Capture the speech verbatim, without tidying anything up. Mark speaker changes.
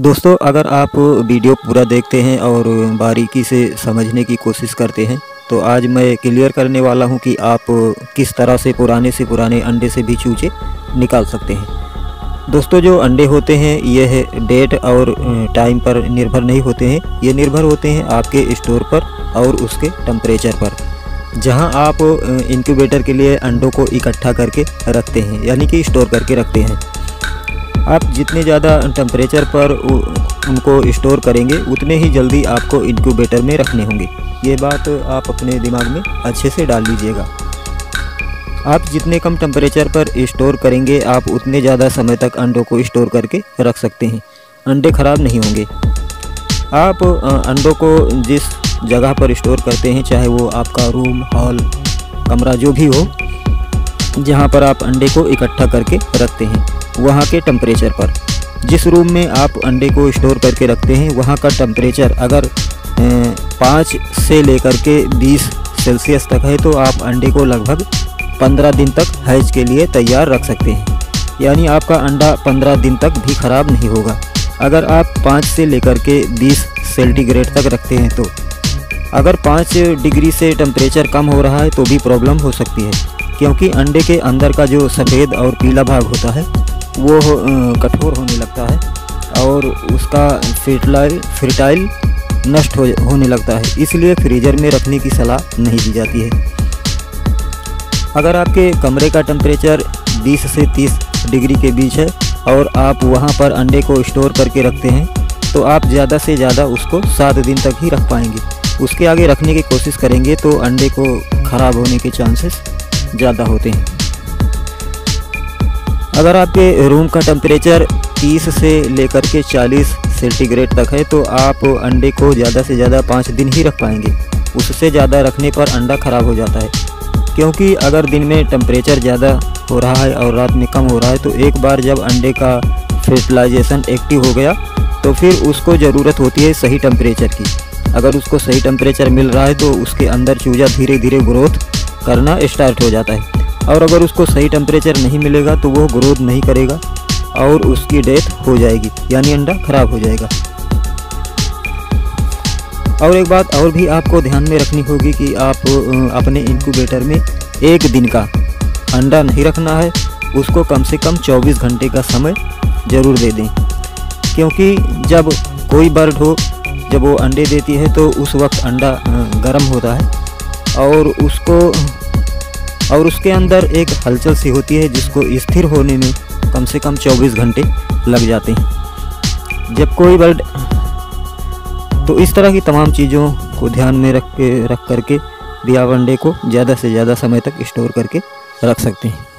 Speaker 1: दोस्तों, अगर आप वीडियो पूरा देखते हैं और बारीकी से समझने की कोशिश करते हैं तो आज मैं क्लियर करने वाला हूं कि आप किस तरह से पुराने से पुराने अंडे से भी चूजे निकाल सकते हैं। दोस्तों, जो अंडे होते हैं यह डेट और टाइम पर निर्भर नहीं होते हैं, ये निर्भर होते हैं आपके स्टोर पर और उसके टेम्परेचर पर, जहां आप इंक्यूबेटर के लिए अंडों को इकट्ठा करके रखते हैं, यानी कि स्टोर करके रखते हैं। आप जितने ज़्यादा टेम्परेचर पर उनको स्टोर करेंगे उतने ही जल्दी आपको इंक्यूबेटर में रखने होंगे। ये बात आप अपने दिमाग में अच्छे से डाल लीजिएगा। आप जितने कम टेम्परेचर पर स्टोर करेंगे आप उतने ज़्यादा समय तक अंडों को स्टोर करके रख सकते हैं। अंडे ख़राब नहीं होंगे। आप अंडों को जिस जगह पर स्टोर करते हैं, चाहे वो आपका रूम, हॉल, कमरा जो भी हो, जहाँ पर आप अंडे को इकट्ठा करके रखते हैं, वहाँ के टेम्परेचर पर, जिस रूम में आप अंडे को स्टोर करके रखते हैं वहाँ का टेम्परेचर अगर पाँच से लेकर के बीस सेल्सियस तक है तो आप अंडे को लगभग पंद्रह दिन तक हैच के लिए तैयार रख सकते हैं। यानी आपका अंडा पंद्रह दिन तक भी ख़राब नहीं होगा। अगर आप पाँच से लेकर के बीस सेंटीग्रेड तक रखते हैं तो अगर पाँच डिग्री से टेम्परेचर कम हो रहा है तो भी प्रॉब्लम हो सकती है, क्योंकि अंडे के अंदर का जो सफ़ेद और पीला भाग होता है वो कठोर होने लगता है और उसका फर्टिलाइल फर्टाइल नष्ट हो होने लगता है। इसलिए फ्रीज़र में रखने की सलाह नहीं दी जाती है। अगर आपके कमरे का टेम्परेचर बीस से तीस डिग्री के बीच है और आप वहां पर अंडे को स्टोर करके रखते हैं तो आप ज़्यादा से ज़्यादा उसको सात दिन तक ही रख पाएंगे। उसके आगे रखने की कोशिश करेंगे तो अंडे को ख़राब होने के चांसेस ज़्यादा होते हैं। अगर आपके रूम का टेम्परेचर तीस से लेकर के चालीस सेंटीग्रेड तक है तो आप अंडे को ज़्यादा से ज़्यादा पाँच दिन ही रख पाएंगे। उससे ज़्यादा रखने पर अंडा ख़राब हो जाता है, क्योंकि अगर दिन में टेम्परेचर ज़्यादा हो रहा है और रात में कम हो रहा है तो एक बार जब अंडे का फर्टिलाइजेशन एक्टिव हो गया तो फिर उसको ज़रूरत होती है सही टेम्परेचर की। अगर उसको सही टेम्परेचर मिल रहा है तो उसके अंदर चूजा धीरे धीरे ग्रोथ करना स्टार्ट हो जाता है, और अगर उसको सही टेम्परेचर नहीं मिलेगा तो वो ग्रोथ नहीं करेगा और उसकी डेथ हो जाएगी, यानी अंडा ख़राब हो जाएगा। और एक बात और भी आपको ध्यान में रखनी होगी कि आप अपने इंक्यूबेटर में एक दिन का अंडा नहीं रखना है, उसको कम से कम चौबीस घंटे का समय ज़रूर दे दें, क्योंकि जब कोई बर्ड हो, जब वो अंडे देती है तो उस वक्त अंडा गर्म होता है और उसको और उसके अंदर एक हलचल सी होती है जिसको स्थिर होने में कम से कम चौबीस घंटे लग जाते हैं जब कोई बर्ड। तो इस तरह की तमाम चीज़ों को ध्यान में रख के रख करके भी आप अंडे को ज़्यादा से ज़्यादा समय तक स्टोर करके रख सकते हैं।